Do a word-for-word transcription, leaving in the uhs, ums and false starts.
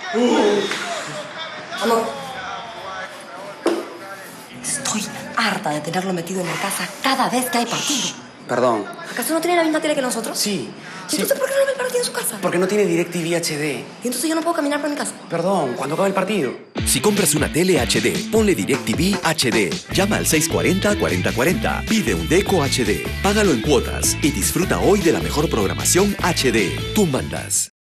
Amor. Estoy harta de tenerlo metido en la casa cada vez que hay partido. Perdón. ¿Acaso no tiene la misma tele que nosotros? Sí. ¿Y entonces sí. por qué no ve el partido en su casa? Porque no tiene DirecTV H D. ¿Y entonces yo no puedo caminar por mi casa? Perdón, cuando acabe el partido. Si compras una tele H D, ponle DirecTV H D. Llama al seis cuatro cero, cuatro cero cuatro cero. Pide un Deco H D. Págalo en cuotas y disfruta hoy de la mejor programación H D. Tú mandas.